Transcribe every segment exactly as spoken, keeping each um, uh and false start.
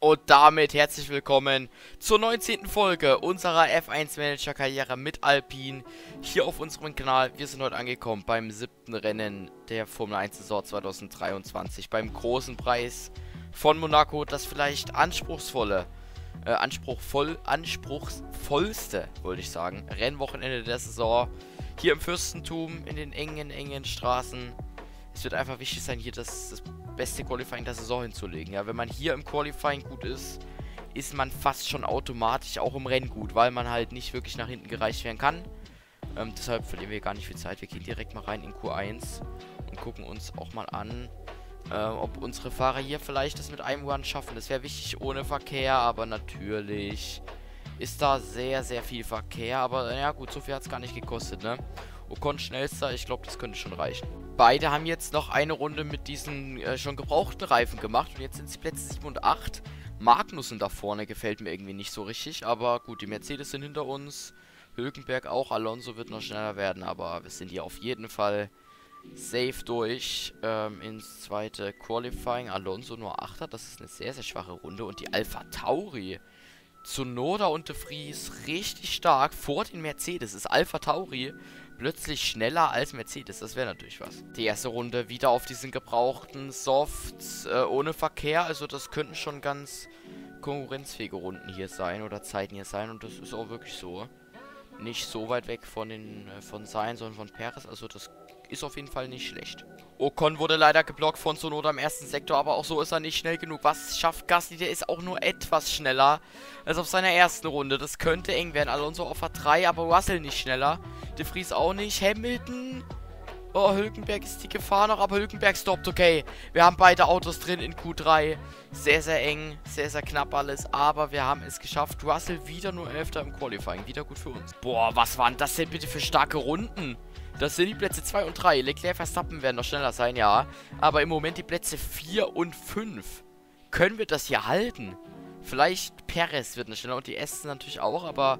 Und damit herzlich willkommen zur neunzehnten Folge unserer F eins Manager Karriere mit Alpine hier auf unserem Kanal. Wir sind heute angekommen beim siebten Rennen der Formel eins Saison zweitausenddreiundzwanzig, beim großen Preis von Monaco, das vielleicht anspruchsvolle, äh, anspruchsvoll, anspruchsvollste, wollte ich sagen, Rennwochenende der Saison hier im Fürstentum in den engen, engen Straßen. Es wird einfach wichtig sein, hier das, das beste Qualifying der Saison hinzulegen. Ja, wenn man hier im Qualifying gut ist, ist man fast schon automatisch auch im Rennen gut, weil man halt nicht wirklich nach hinten gereicht werden kann. Ähm, deshalb verlieren wir gar nicht viel Zeit. Wir gehen direkt mal rein in Q eins und gucken uns auch mal an, äh, ob unsere Fahrer hier vielleicht das mit einem Run schaffen. Das wäre wichtig ohne Verkehr, aber natürlich ist da sehr, sehr viel Verkehr. Aber ja gut, so viel hat es gar nicht gekostet, ne? Ocon schnellster, ich glaube, das könnte schon reichen. Beide haben jetzt noch eine Runde mit diesen äh, schon gebrauchten Reifen gemacht. Und jetzt sind es Plätze sieben und acht. Magnussen da vorne gefällt mir irgendwie nicht so richtig. Aber gut, die Mercedes sind hinter uns. Hülkenberg auch. Alonso wird noch schneller werden. Aber wir sind hier auf jeden Fall safe durch ähm, ins zweite Qualifying. Alonso nur achter. Das ist eine sehr, sehr schwache Runde. Und die Alpha Tauri, Tsunoda und De Vries richtig stark vor den Mercedes. Ist Alpha Tauri plötzlich schneller als Mercedes, das wäre natürlich was. Die erste Runde wieder auf diesen gebrauchten Softs äh, ohne Verkehr, also das könnten schon ganz konkurrenzfähige Runden hier sein oder Zeiten hier sein und das ist auch wirklich so. Nicht so weit weg von den äh, von Sainz, sondern von Perez, also das ist auf jeden Fall nicht schlecht. Ocon wurde leider geblockt von Tsunoda im ersten Sektor, aber auch so ist er nicht schnell genug. Was schafft Gasly? Der ist auch nur etwas schneller als auf seiner ersten Runde. Das könnte eng werden. Alonso auf A drei, aber Russell nicht schneller. De Vries auch nicht. Hamilton. Oh, Hülkenberg ist die Gefahr noch, aber Hülkenberg stoppt. Okay, wir haben beide Autos drin in Q drei. Sehr, sehr eng, sehr, sehr knapp alles, aber wir haben es geschafft. Russell wieder nur Elfter im Qualifying. Wieder gut für uns. Boah, was waren das denn bitte für starke Runden? Das sind die Plätze zwei und drei. Leclerc, Verstappen werden noch schneller sein, ja. Aber im Moment die Plätze vier und fünf. Können wir das hier halten? Vielleicht Perez wird noch schneller und die Aston natürlich auch, aber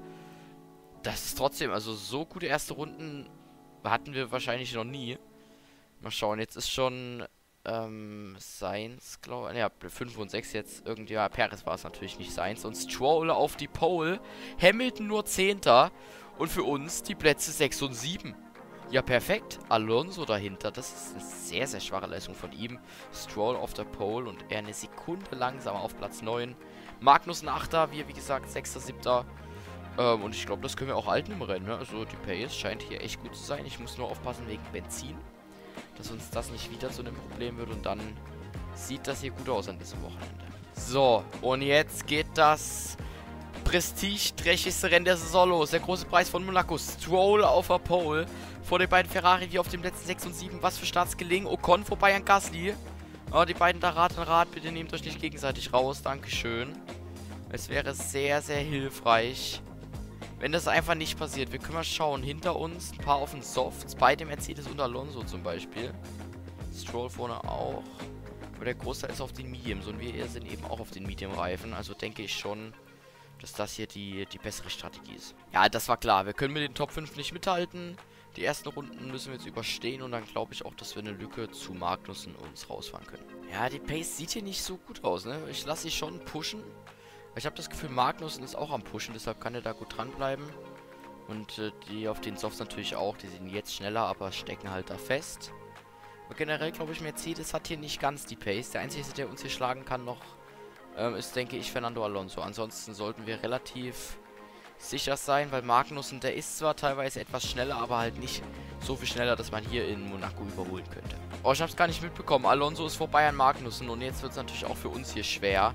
das ist trotzdem, also so gute erste Runden hatten wir wahrscheinlich noch nie. Mal schauen, jetzt ist schon ähm, Sainz, glaube ich, ja, fünf und sechs jetzt irgendwie, ja, Perez war es natürlich nicht Sainz. Und Stroll auf die Pole, Hamilton nur Zehnter und für uns die Plätze sechs und sieben. Ja, perfekt. Alonso dahinter. Das ist eine sehr, sehr schwache Leistung von ihm. Stroll auf der Pole und er eine Sekunde langsamer auf Platz neun. Magnussen achter, wir wie gesagt sechster, siebter. Ähm, und ich glaube, das können wir auch halten im Rennen. Ne? Also die Pace scheint hier echt gut zu sein. Ich muss nur aufpassen wegen Benzin, dass uns das nicht wieder zu einem Problem wird. Und dann sieht das hier gut aus an diesem Wochenende. So, und jetzt geht das prestigeträchtigste Rennen der Saison los. Der große Preis von Monaco. Stroll auf der Pole. Vor den beiden Ferrari, die auf den Plätzen sechs und sieben. Was für Starts gelingen. Ocon vorbei an Gasly. Oh, die beiden da Rad an Rad. Bitte nehmt euch nicht gegenseitig raus. Dankeschön. Es wäre sehr, sehr hilfreich, wenn das einfach nicht passiert. Wir können mal schauen. Hinter uns ein paar auf den Softs. Beide Mercedes und Alonso zum Beispiel. Stroll vorne auch. Aber der Großteil ist auf den Mediums. Und wir sind eben auch auf den Medium-Reifen. Also denke ich schon, dass das hier die, die bessere Strategie ist. Ja, das war klar. Wir können mit den Top fünf nicht mithalten. Die ersten Runden müssen wir jetzt überstehen. Und dann glaube ich auch, dass wir eine Lücke zu Magnussen uns rausfahren können. Ja, die Pace sieht hier nicht so gut aus, ne? Ich lasse sie schon pushen. Ich habe das Gefühl, Magnussen ist auch am Pushen. Deshalb kann er da gut dranbleiben. Und äh, die auf den Softs natürlich auch. Die sind jetzt schneller, aber stecken halt da fest. Aber generell glaube ich, Mercedes hat hier nicht ganz die Pace. Der einzige, der uns hier schlagen kann noch, ist, denke ich, Fernando Alonso. Ansonsten sollten wir relativ sicher sein, weil Magnussen, der ist zwar teilweise etwas schneller, aber halt nicht so viel schneller, dass man hier in Monaco überholen könnte. Oh, ich habe es gar nicht mitbekommen. Alonso ist vorbei an Magnussen und jetzt wird es natürlich auch für uns hier schwer,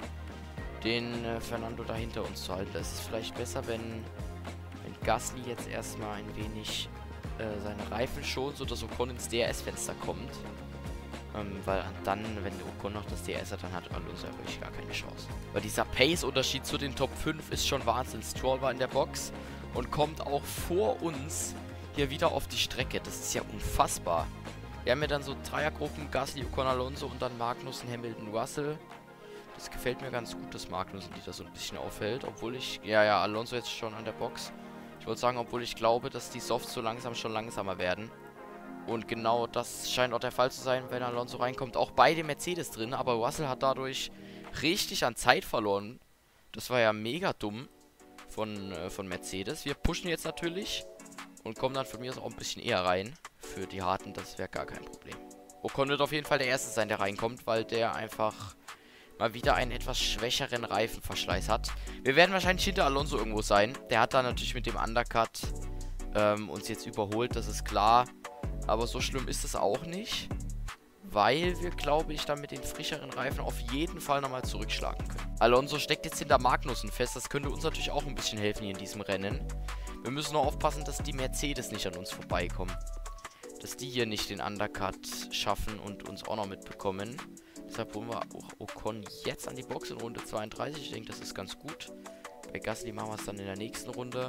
den äh, Fernando da hinter uns zu halten. Das ist vielleicht besser, wenn, wenn Gasly jetzt erstmal ein wenig äh, seine Reifen schont, sodass Ocon ins D R S-Fenster kommt. Ähm, weil dann, wenn Ocon noch das D R S hat, dann hat Alonso ja wirklich gar keine Chance. Weil dieser Pace-Unterschied zu den Top fünf ist schon Wahnsinn. Stroll war in der Box und kommt auch vor uns hier wieder auf die Strecke. Das ist ja unfassbar. Wir haben ja dann so Dreiergruppen, Gasly, Ocon, Alonso und dann Magnussen, Hamilton, Russell. Das gefällt mir ganz gut, dass Magnussen die da so ein bisschen aufhält. Obwohl ich, ja, ja, Alonso jetzt schon an der Box. Ich wollte sagen, obwohl ich glaube, dass die Softs so langsam schon langsamer werden. Und genau das scheint auch der Fall zu sein, wenn Alonso reinkommt. Auch beide Mercedes drin, aber Russell hat dadurch richtig an Zeit verloren. Das war ja mega dumm von, äh, von Mercedes. Wir pushen jetzt natürlich und kommen dann von mir aus auch ein bisschen eher rein. Für die Harten, das wäre gar kein Problem. Ocon wird auf jeden Fall der Erste sein, der reinkommt, weil der einfach mal wieder einen etwas schwächeren Reifenverschleiß hat. Wir werden wahrscheinlich hinter Alonso irgendwo sein. Der hat da natürlich mit dem Undercut ähm, uns jetzt überholt, das ist klar. Aber so schlimm ist es auch nicht, weil wir, glaube ich, dann mit den frischeren Reifen auf jeden Fall nochmal zurückschlagen können. Alonso steckt jetzt hinter Magnussen fest. Das könnte uns natürlich auch ein bisschen helfen hier in diesem Rennen. Wir müssen nur aufpassen, dass die Mercedes nicht an uns vorbeikommen. Dass die hier nicht den Undercut schaffen und uns auch noch mitbekommen. Deshalb holen wir auch Ocon jetzt an die Box in Runde zweiunddreißig. Ich denke, das ist ganz gut. Bei Gasly machen wir es dann in der nächsten Runde.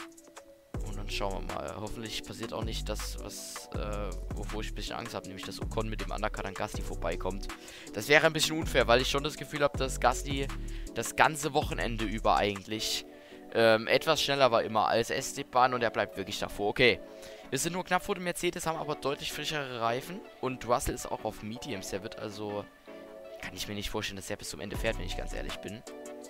Und dann schauen wir mal. Hoffentlich passiert auch nicht das, was, äh, wovor ich ein bisschen Angst habe. Nämlich, dass Ocon mit dem Undercut an Gasly vorbeikommt. Das wäre ein bisschen unfair, weil ich schon das Gefühl habe, dass Gasly das ganze Wochenende über eigentlich ähm, etwas schneller war immer als Esteban. Und er bleibt wirklich davor. Okay. Wir sind nur knapp vor dem Mercedes, haben aber deutlich frischere Reifen. Und Russell ist auch auf Mediums. Der wird also... Kann ich mir nicht vorstellen, dass er bis zum Ende fährt, wenn ich ganz ehrlich bin.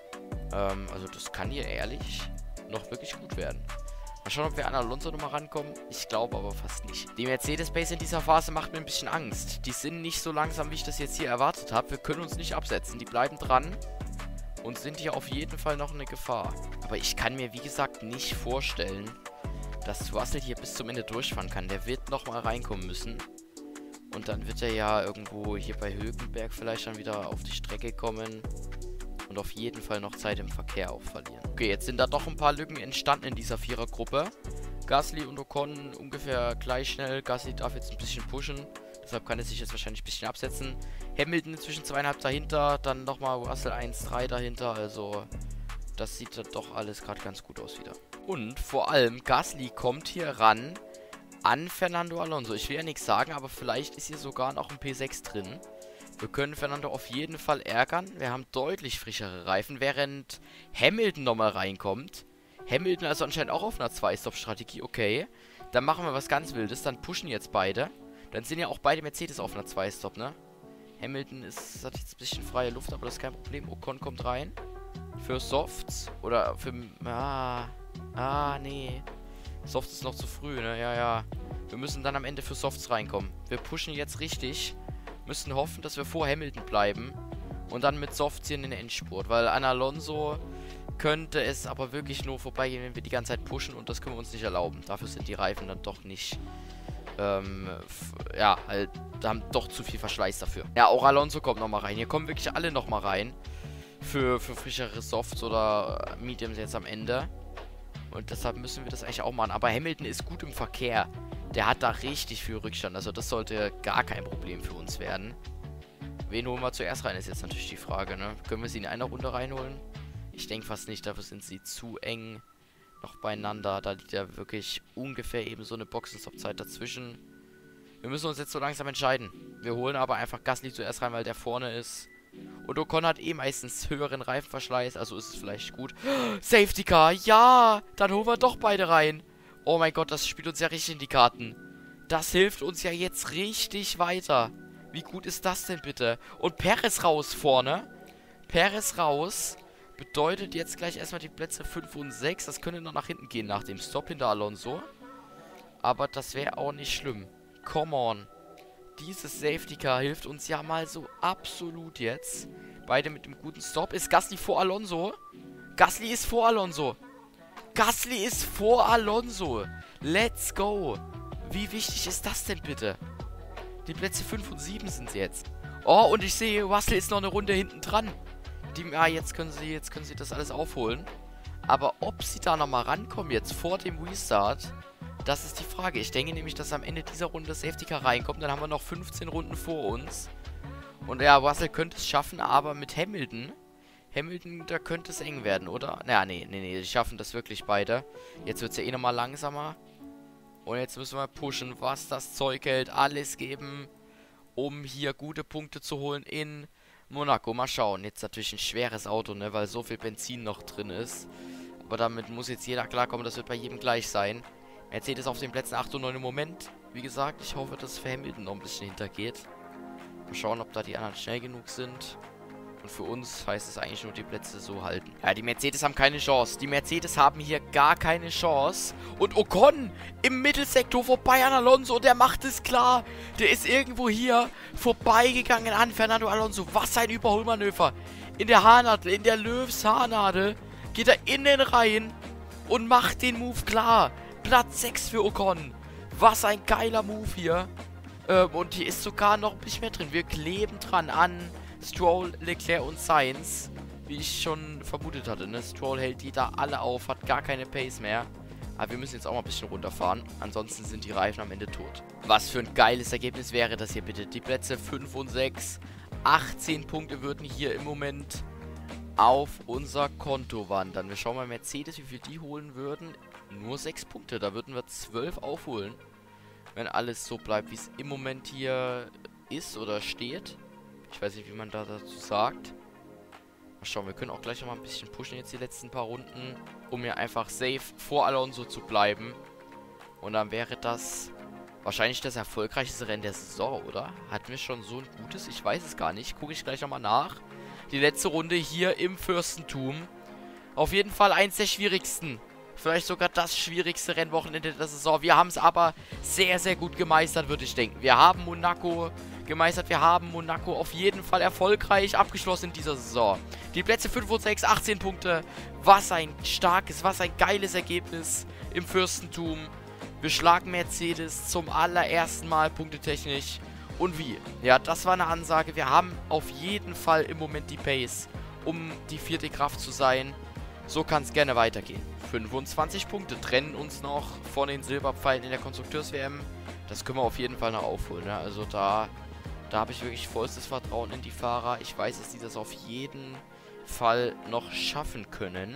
Ähm, also das kann hier ehrlich noch wirklich gut werden. Mal schauen, ob wir an Alonso nochmal rankommen. Ich glaube aber fast nicht. Die Mercedes-Base in dieser Phase macht mir ein bisschen Angst. Die sind nicht so langsam, wie ich das jetzt hier erwartet habe. Wir können uns nicht absetzen. Die bleiben dran. Und sind hier auf jeden Fall noch eine Gefahr. Aber ich kann mir, wie gesagt, nicht vorstellen, dass Russell hier bis zum Ende durchfahren kann. Der wird nochmal reinkommen müssen. Und dann wird er ja irgendwo hier bei Hülkenberg vielleicht dann wieder auf die Strecke kommen. Und auf jeden Fall noch Zeit im Verkehr auch verlieren. Okay, jetzt sind da doch ein paar Lücken entstanden in dieser Vierergruppe. Gasly und Ocon ungefähr gleich schnell. Gasly darf jetzt ein bisschen pushen. Deshalb kann er sich jetzt wahrscheinlich ein bisschen absetzen. Hamilton inzwischen zweieinhalb dahinter. Dann nochmal Russell eins Komma drei dahinter. Also das sieht dann doch alles gerade ganz gut aus wieder. Und vor allem Gasly kommt hier ran an Fernando Alonso. Ich will ja nichts sagen, aber vielleicht ist hier sogar noch ein P sechs drin. Wir können Fernando auf jeden Fall ärgern. Wir haben deutlich frischere Reifen, während Hamilton nochmal reinkommt. Hamilton also anscheinend auch auf einer Zwei-Stop-Strategie. Okay, dann machen wir was ganz Wildes. Dann pushen jetzt beide. Dann sind ja auch beide Mercedes auf einer Zwei-Stop, ne? Hamilton ist, hat jetzt ein bisschen freie Luft, aber das ist kein Problem. Ocon kommt rein. Für Softs. Oder für... Ah, ah, nee. Softs ist noch zu früh, ne? Ja, ja. Wir müssen dann am Ende für Softs reinkommen. Wir pushen jetzt richtig. Müssen hoffen, dass wir vor Hamilton bleiben. Und dann mit Softs hier in den Endspurt. Weil an Alonso könnte es aber wirklich nur vorbeigehen, wenn wir die ganze Zeit pushen. Und das können wir uns nicht erlauben. Dafür sind die Reifen dann doch nicht... Ähm, ja, halt, da haben doch zu viel Verschleiß dafür. Ja, auch Alonso kommt nochmal rein. Hier kommen wirklich alle nochmal rein. Für, für frischere Softs oder Mediums jetzt am Ende. Und deshalb müssen wir das eigentlich auch machen. Aber Hamilton ist gut im Verkehr. Der hat da richtig viel Rückstand. Also das sollte gar kein Problem für uns werden. Wen holen wir zuerst rein, ist jetzt natürlich die Frage, ne? Können wir sie in einer Runde reinholen? Ich denke fast nicht. Dafür sind sie zu eng noch beieinander. Da liegt ja wirklich ungefähr eben so eine Boxenstopp-Zeit dazwischen. Wir müssen uns jetzt so langsam entscheiden. Wir holen aber einfach Gasly zuerst rein, weil der vorne ist. Und Ocon hat eh meistens höheren Reifenverschleiß, also ist es vielleicht gut. Safety Car, ja! Dann holen wir doch beide rein. Oh mein Gott, das spielt uns ja richtig in die Karten. Das hilft uns ja jetzt richtig weiter. Wie gut ist das denn bitte? Und Perez raus vorne. Perez raus. Bedeutet jetzt gleich erstmal die Plätze fünf und sechs. Das könnte noch nach hinten gehen nach dem Stop hinter Alonso. Aber das wäre auch nicht schlimm. Come on. Dieses Safety Car hilft uns ja mal so absolut jetzt. Beide mit dem guten Stop. Ist Gasly vor Alonso? Gasly ist vor Alonso. Gasly ist vor Alonso. Let's go. Wie wichtig ist das denn bitte? Die Plätze fünf und sieben sind jetzt. Oh, und ich sehe, Russell ist noch eine Runde hinten dran. Die, ah, jetzt können sie, jetzt können sie das alles aufholen. Aber ob sie da nochmal rankommen jetzt vor dem Restart, das ist die Frage. Ich denke nämlich, dass am Ende dieser Runde das Safety Car reinkommt. Dann haben wir noch fünfzehn Runden vor uns. Und ja, Russell könnte es schaffen, aber mit Hamilton... Hamilton, da könnte es eng werden, oder? Naja, nee, nee, nee, die schaffen das wirklich beide. Jetzt wird es ja eh nochmal langsamer. Und jetzt müssen wir pushen, was das Zeug hält. Alles geben, um hier gute Punkte zu holen in Monaco. Mal schauen. Jetzt natürlich ein schweres Auto, ne, weil so viel Benzin noch drin ist. Aber damit muss jetzt jeder klarkommen, das wird bei jedem gleich sein. Mercedes auf den Plätzen acht und neun im Moment. Wie gesagt, ich hoffe, dass es für Hamilton noch ein bisschen hintergeht. Mal schauen, ob da die anderen schnell genug sind. Und für uns heißt es eigentlich nur, die Plätze so halten. Ja, die Mercedes haben keine Chance. Die Mercedes haben hier gar keine Chance. Und Ocon im Mittelsektor vorbei an Alonso. Und der macht es klar. Der ist irgendwo hier vorbeigegangen an Fernando Alonso. Was ein Überholmanöver. In der Haarnadel, in der Löws Haarnadel geht er in den Reihen und macht den Move klar. Platz sechs für Ocon. Was ein geiler Move hier. Ähm, und hier ist sogar noch ein bisschen mehr drin. Wir kleben dran an Stroll, Leclerc und Sainz. Wie ich schon vermutet hatte, ne? Stroll hält die da alle auf, hat gar keine Pace mehr. Aber wir müssen jetzt auch mal ein bisschen runterfahren. Ansonsten sind die Reifen am Ende tot. Was für ein geiles Ergebnis wäre das hier bitte. Die Plätze fünf und sechs. achtzehn Punkte würden hier im Moment auf unser Konto wandern. Wir schauen mal Mercedes, wie viel die holen würden. Nur sechs Punkte. Da würden wir zwölf aufholen. Wenn alles so bleibt, wie es im Moment hier ist oder steht. Ich weiß nicht, wie man da dazu sagt. Mal schauen, wir können auch gleich noch mal ein bisschen pushen jetzt die letzten paar Runden, um hier einfach safe vor Alonso zu bleiben. Und dann wäre das wahrscheinlich das erfolgreichste Rennen der Saison, oder? Hatten wir schon so ein gutes? Ich weiß es gar nicht. Gucke ich gleich nochmal nach. Die letzte Runde hier im Fürstentum. Auf jeden Fall eins der schwierigsten. Vielleicht sogar das schwierigste Rennwochenende der Saison. Wir haben es aber sehr, sehr gut gemeistert, würde ich denken. Wir haben Monaco gemeistert. Wir haben Monaco auf jeden Fall erfolgreich abgeschlossen in dieser Saison. Die Plätze fünf und sechs, achtzehn Punkte. Was ein starkes, was ein geiles Ergebnis im Fürstentum. Wir schlagen Mercedes zum allerersten Mal punktetechnisch. Und wie? Ja, das war eine Ansage. Wir haben auf jeden Fall im Moment die Pace, um die vierte Kraft zu sein. So kann es gerne weitergehen. fünfundzwanzig Punkte trennen uns noch von den Silberpfeilen in der Konstrukteurs-W M. Das können wir auf jeden Fall noch aufholen. Ne? Also da, da habe ich wirklich vollstes Vertrauen in die Fahrer. Ich weiß, dass die das auf jeden Fall noch schaffen können.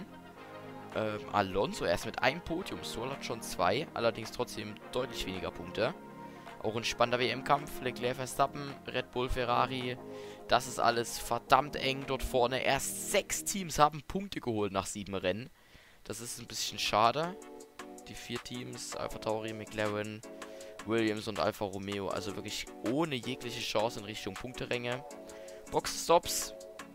Ähm, Alonso erst mit einem Podium. Stroll hat schon zwei. Allerdings trotzdem deutlich weniger Punkte. Auch ein spannender W M-Kampf. Leclerc, Verstappen, Red Bull, Ferrari. Das ist alles verdammt eng dort vorne. Erst sechs Teams haben Punkte geholt nach sieben Rennen. Das ist ein bisschen schade. Die vier Teams, AlphaTauri, McLaren, Williams und Alfa Romeo. Also wirklich ohne jegliche Chance in Richtung Punkteränge. Boxstops.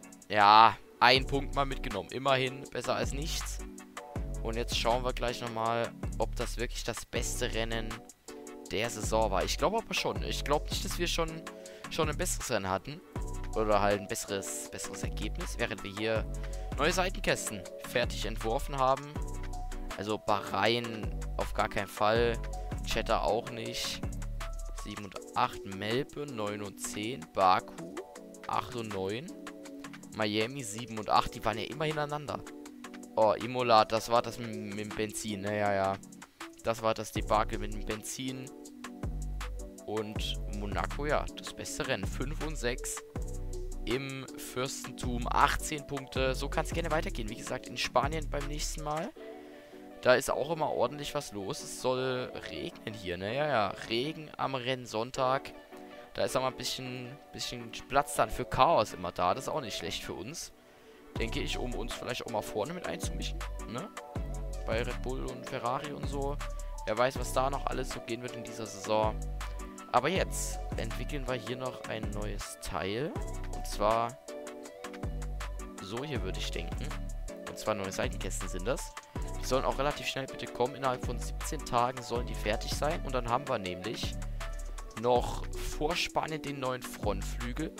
Ja, ein Punkt mal mitgenommen. Immerhin besser als nichts. Und jetzt schauen wir gleich nochmal, ob das wirklich das beste Rennen der Saison war. Ich glaube aber schon. Ich glaube nicht, dass wir schon, schon ein besseres Rennen hatten. Oder halt ein besseres, besseres Ergebnis, während wir hier neue Seitenkästen fertig entworfen haben. Also Bahrain auf gar keinen Fall. Jeddah auch nicht. sieben und acht. Melbourne neun und zehn. Baku acht und neun. Miami sieben und acht. Die waren ja immer hintereinander. Oh, Imola, das war das mit, mit dem Benzin. Naja, ja. Das war das Debakel mit dem Benzin. Und Monaco, ja, das beste Rennen. fünf und sechs. Im Fürstentum achtzehn Punkte. So kann es gerne weitergehen. Wie gesagt, in Spanien beim nächsten Mal. Da ist auch immer ordentlich was los. Es soll regnen hier, ne? Ja, ja. Regen am Rennsonntag. Da ist auch mal ein bisschen, bisschen Platz dann für Chaos immer da. Das ist auch nicht schlecht für uns. Denke ich, um uns vielleicht auch mal vorne mit einzumischen, ne? Bei Red Bull und Ferrari und so. Wer weiß, was da noch alles so gehen wird in dieser Saison. Aber jetzt entwickeln wir hier noch ein neues Teil. Und zwar so hier, würde ich denken. Und zwar neue Seitenkästen sind das. Die sollen auch relativ schnell bitte kommen. Innerhalb von siebzehn Tagen sollen die fertig sein. Und dann haben wir nämlich noch vor Spanien den neuen Frontflügel.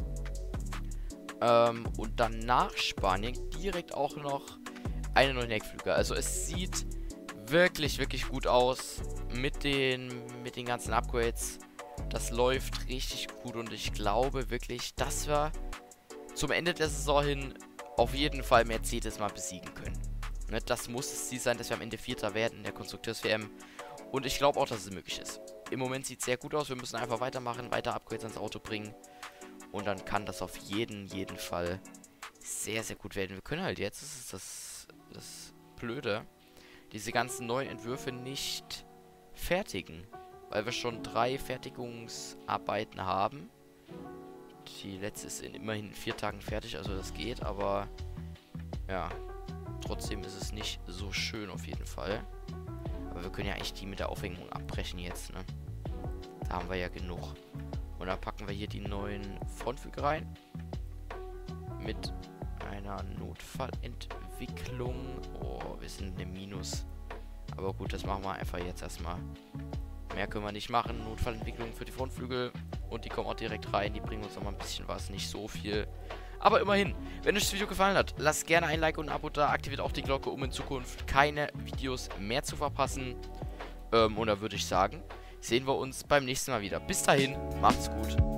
Ähm, und dann nach Spanien direkt auch noch einen neuen Heckflügel. Also es sieht wirklich, wirklich gut aus mit den, mit den ganzen Upgrades. Das läuft richtig gut und ich glaube wirklich, dass wir zum Ende der Saison hin auf jeden Fall Mercedes mal besiegen können. Ne, das muss das Ziel sein, dass wir am Ende Vierter werden in der Konstrukteurs-W M. Und ich glaube auch, dass es möglich ist. Im Moment sieht es sehr gut aus. Wir müssen einfach weitermachen, weiter Upgrades ans Auto bringen. Und dann kann das auf jeden, jeden Fall sehr, sehr gut werden. Wir können halt jetzt, das ist das, das Blöde, diese ganzen neuen Entwürfe nicht fertigen. Weil wir schon drei Fertigungsarbeiten haben. Die letzte ist in immerhin vier Tagen fertig, also das geht, aber ja, trotzdem ist es nicht so schön auf jeden Fall. Aber wir können ja eigentlich die mit der Aufhängung abbrechen jetzt, ne? Da haben wir ja genug. Und dann packen wir hier die neuen Frontflügel rein. mit einer Notfallentwicklung. Oh, wir sind im Minus. Aber gut, das machen wir einfach jetzt erstmal. Mehr können wir nicht machen. Notfallentwicklung für die Frontflügel. Und die kommen auch direkt rein. Die bringen uns noch mal ein bisschen was. Nicht so viel. Aber immerhin, wenn euch das Video gefallen hat, lasst gerne ein Like und ein Abo da. Aktiviert auch die Glocke, um in Zukunft keine Videos mehr zu verpassen. Ähm, und da würde ich sagen, sehen wir uns beim nächsten Mal wieder. Bis dahin, macht's gut.